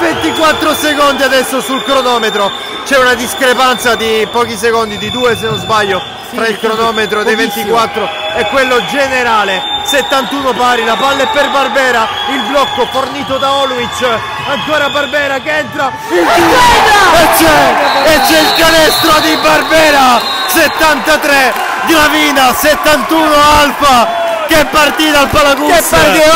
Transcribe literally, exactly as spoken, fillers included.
ventiquattro secondi adesso sul cronometro, c'è una discrepanza di pochi secondi, di due se non sbaglio, sì, tra il cronometro dei ventiquattro e quello generale. Settantuno pari, la palla è per Barbera, il blocco fornito da Oluic, ancora Barbera che entra, il e c'è e c'è il canestro di Barbera. Settantatré Gravina, settantuno Alfa. Che partita al Palacus!